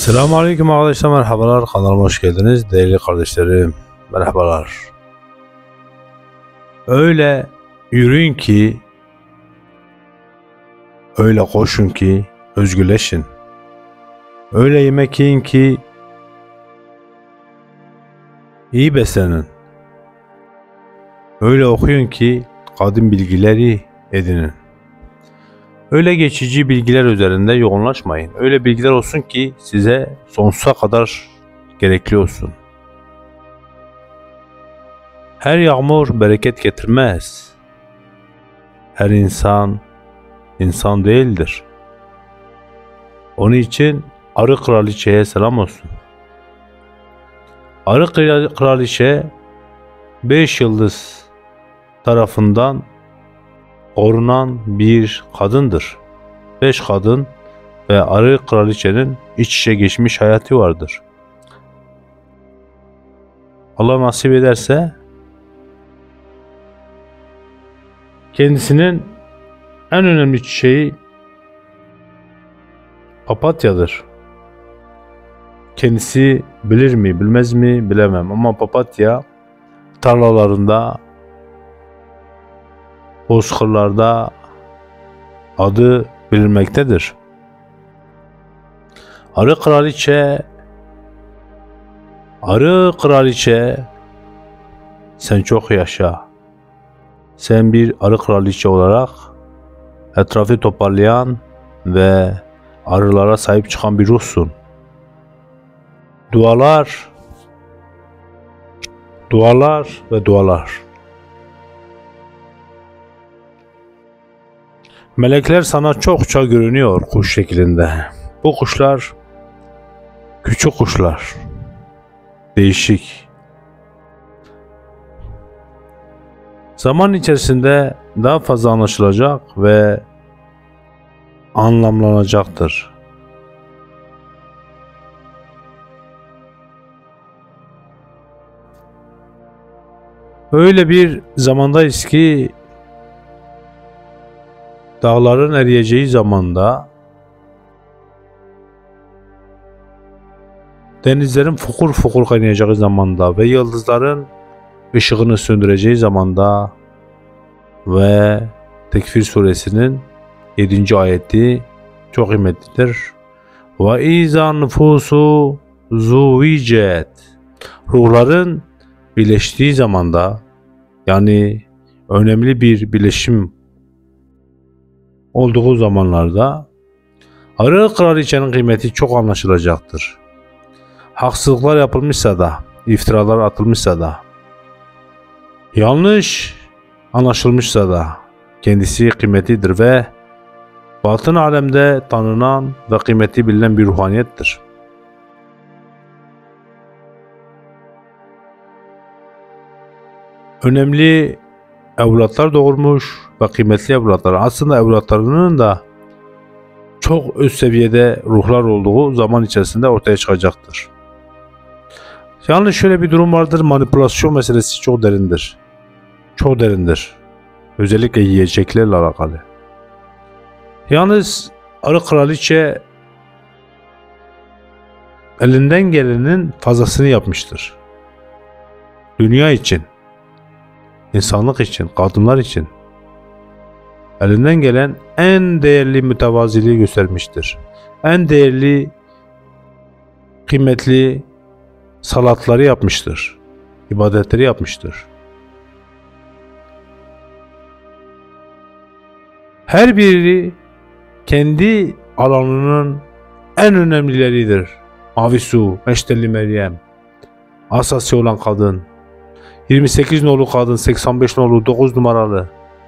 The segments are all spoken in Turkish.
Selamünaleyküm arkadaşlar, merhabalar, kanalıma hoş geldiniz değerli kardeşlerim, merhabalar. Öyle yürüyün ki, öyle koşun ki özgürleşin. Öyle yemek yiyin ki iyi beslenin. Öyle okuyun ki kadim bilgileri edinin. Öyle geçici bilgiler üzerinde yoğunlaşmayın. Öyle bilgiler olsun ki size sonsuza kadar gerekli olsun. Her yağmur bereket getirmez. Her insan insan değildir. Onun için Arı Kraliçe'ye selam olsun. Arı Kraliçe 5 yıldız tarafından korunan bir kadındır. 5 kadın ve Arı Kraliçe'nin iç içe geçmiş hayatı vardır. Allah nasip ederse kendisinin en önemli çiçeği papatyadır. Kendisi bilir mi bilmez mi bilemem ama papatya tarlalarında, bozkırlarda adı bilinmektedir. Arı Kraliçe, sen çok yaşa. Sen bir Arı Kraliçe olarak etrafı toparlayan ve arılara sahip çıkan bir ruhsun. Dualar ve dualar. Melekler sana çokça görünüyor kuş şeklinde. Bu kuşlar küçük kuşlar. Değişik. Zaman içerisinde daha fazla anlaşılacak ve anlamlanacaktır. Öyle bir zamandayız ki dağların eriyeceği zamanda, denizlerin fokur fokur kaynayacağı zamanda ve yıldızların ışığını söndüreceği zamanda ve Tekvir suresinin 7. ayeti çok kıymetlidir. Ve izan nüfusu zuvicet, ruhların birleştiği zamanda, yani önemli bir birleşim olduğu zamanlarda Arı Kraliçe'nin kıymeti çok anlaşılacaktır. Haksızlıklar yapılmışsa da, iftiralar atılmışsa da, yanlış anlaşılmışsa da kendisi kıymetlidir ve batın alemde tanınan ve kıymeti bilinen bir ruhaniyettir. Önemli evlatlar doğurmuş ve kıymetli evlatlar. Aslında evlatlarının da çok üst seviyede ruhlar olduğu zaman içerisinde ortaya çıkacaktır. Yalnız şöyle bir durum vardır, manipülasyon meselesi çok derindir. Çok derindir. Özellikle yiyeceklerle alakalı. Yalnız Arı Kraliçe elinden gelenin fazlasını yapmıştır. Dünya için, insanlık için, kadınlar için elinden gelen en değerli mütevaziliği göstermiştir. En değerli, kıymetli salatları yapmıştır. İbadetleri yapmıştır. Her biri kendi alanının en önemlileridir. Mavi Su, Meşteli Meryem, Asasya olan kadın, 28 nolu kadın, 85 nolu 9 numaralı.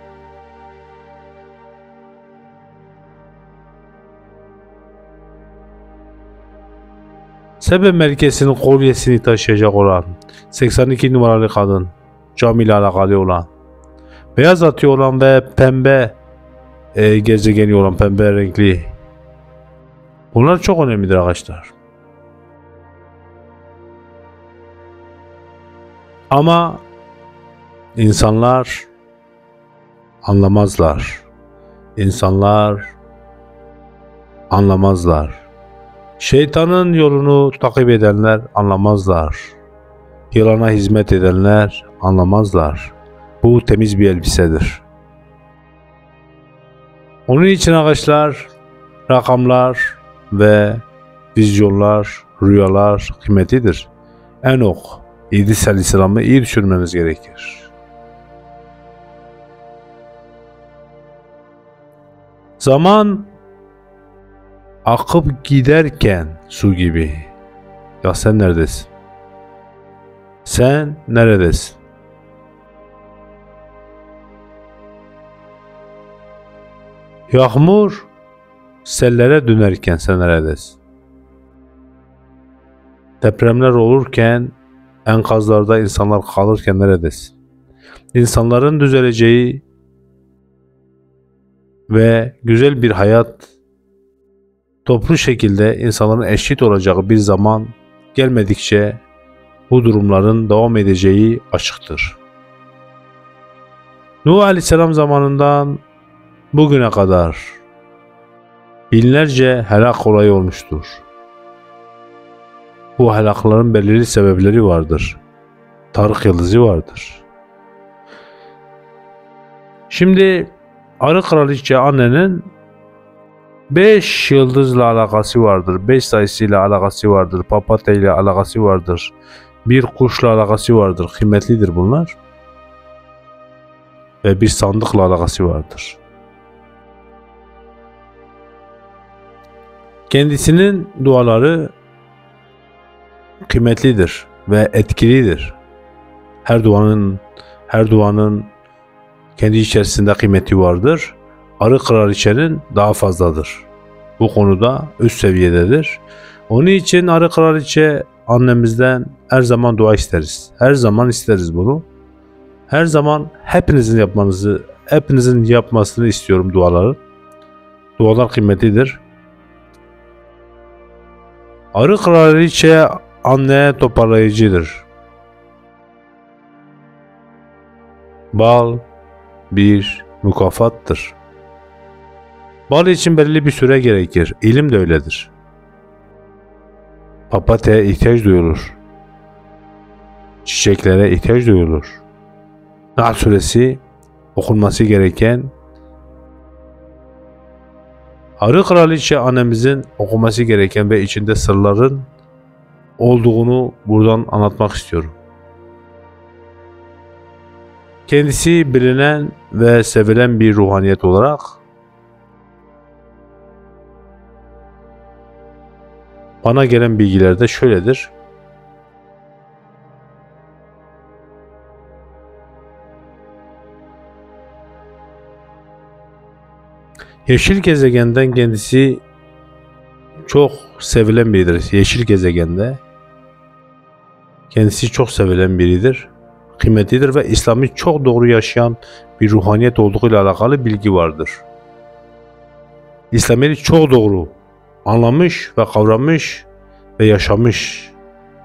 Sebe merkezinin kolyesini taşıyacak olan 82 numaralı kadın, cam ile alakalı olan, beyaz atıyor olan ve pembe gezegeni olan, pembe renkli. Bunlar çok önemlidir arkadaşlar. Ama insanlar anlamazlar. İnsanlar anlamazlar. Şeytanın yolunu takip edenler anlamazlar. Yılana hizmet edenler anlamazlar. Bu temiz bir elbisedir. Onun için arkadaşlar, rakamlar ve vizyonlar, rüyalar kıymetlidir. Enok, İdris Aleyhisselam'ı iyi düşünmeniz gerekir. Zaman akıp giderken su gibi. Ya sen neredesin? Sen neredesin? Yağmur sellere dönerken sen neredesin? Depremler olurken, enkazlarda insanlar kalırken neredesin? İnsanların düzeleceği ve güzel bir hayat, toplu şekilde insanların eşit olacağı bir zaman gelmedikçe bu durumların devam edeceği açıktır. Nuh Aleyhisselam zamanından bugüne kadar binlerce helak olayı olmuştur. Bu helakların belirli sebepleri vardır. Tarık yıldızı vardır. Şimdi Arı Kraliçe annenin 5 yıldızla alakası vardır. 5 sayısıyla alakası vardır. Papatya ile alakası vardır. Bir kuşla alakası vardır. Kıymetlidir bunlar. Ve bir sandıkla alakası vardır. Kendisinin duaları kıymetlidir ve etkilidir. Her duanın kendi içerisinde kıymeti vardır. Arı Kraliçenin daha fazladır. Bu konuda üst seviyededir. Onun için Arı Kraliçe annemizden her zaman dua isteriz. Her zaman isteriz bunu. Her zaman hepinizin yapmasını istiyorum duaları. Dualar kıymetlidir. Arı Kraliçe anne toparlayıcıdır. Bal bir mükafattır. Bal için belirli bir süre gerekir. İlim de öyledir. Papatya'ya ihtiyaç duyulur. Çiçeklere ihtiyaç duyulur. Nahl suresi okunması gereken, Arı Kraliçe annemizin okuması gereken ve içinde sırların olduğunu buradan anlatmak istiyorum. Kendisi bilinen ve sevilen bir ruhaniyet olarak bana gelen bilgilerde şöyledir. Yeşil gezegenden kendisi çok sevilen biridir. Yeşil gezegende kendisi çok sevilen biridir. Kıymetlidir ve İslam'ı çok doğru yaşayan bir ruhaniyet olduğuyla alakalı bilgi vardır. İslam'ı çok doğru anlamış ve kavramış ve yaşamış.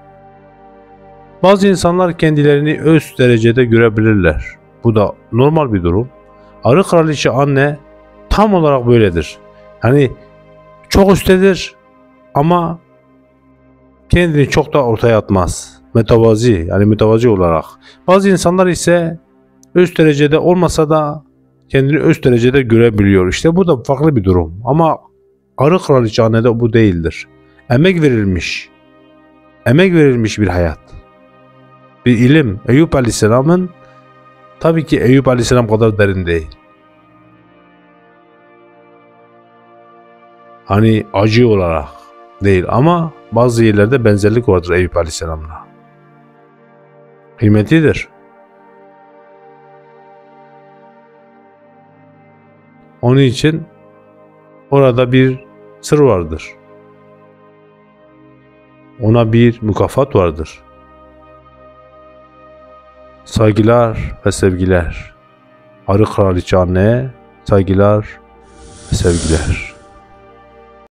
Bazı insanlar kendilerini üst derecede görebilirler. Bu da normal bir durum. Arı Kraliçe anne tam olarak böyledir. Yani çok üsttedir ama kendini çok da ortaya atmaz. Mütevazi olarak. Bazı insanlar ise üst derecede olmasa da kendini üst derecede görebiliyor. İşte bu da farklı bir durum. Ama Arı Kraliçe annede bu değildir. Emek verilmiş bir hayat. Bir ilim. Eyüp Aleyhisselam'ın, tabii ki Eyüp Aleyhisselam kadar derin değil. Hani acı olarak değil ama bazı yerlerde benzerlik vardır Eyüp Aleyhisselam'la. Kıymetlidir. Onun için orada bir sır vardır. Ona bir mükafat vardır. Saygılar ve sevgiler. Arı Kraliçe anneye saygılar ve sevgiler.